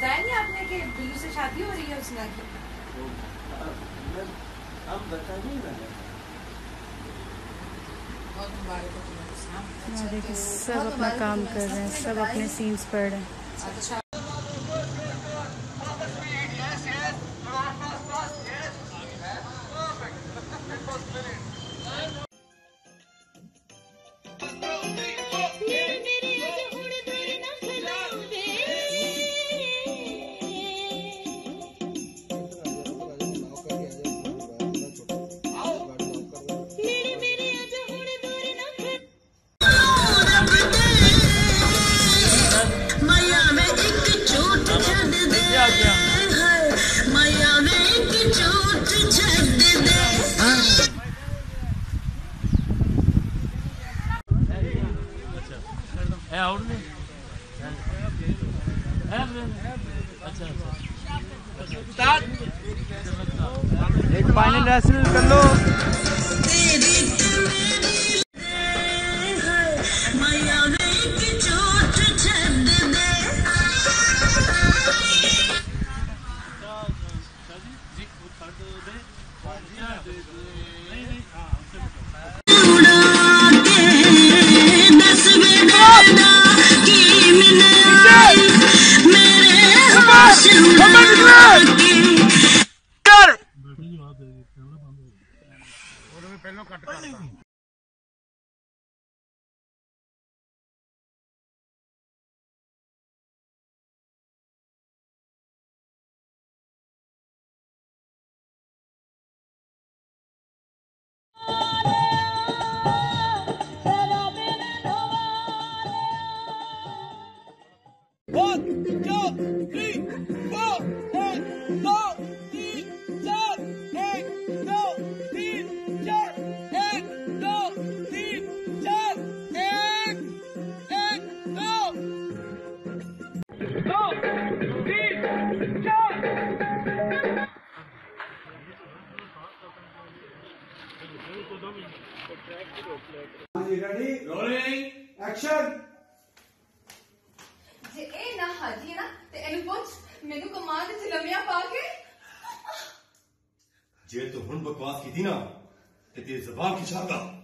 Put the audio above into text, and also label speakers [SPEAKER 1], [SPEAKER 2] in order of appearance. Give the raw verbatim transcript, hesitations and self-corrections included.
[SPEAKER 1] बताया नहीं आपने कि बिल्लू से शादी हो रही है उसना की?
[SPEAKER 2] हम बता नहीं मैंने।
[SPEAKER 3] देखिए सब अपना काम कर रहे हैं, सब अपने सीन्स पढ़ रहे हैं।
[SPEAKER 2] एक फाइनल रेसल कर लो।
[SPEAKER 4] पहले कट करता One, two, three, four, एक, दो, तीन, चार, एक, दो, तीन, चार, एक, दो, तीन, चार, एक, एक, दो, दो, तीन, चार।
[SPEAKER 2] Ready? Rolling. Action.
[SPEAKER 1] जे ए ना हाजी है ना ते एनु पुछ मेनू कमाल दे चिलमिया पाके
[SPEAKER 5] जे तो हुन बकवास की थी ना ते तेरी ज़बान खिंचाता।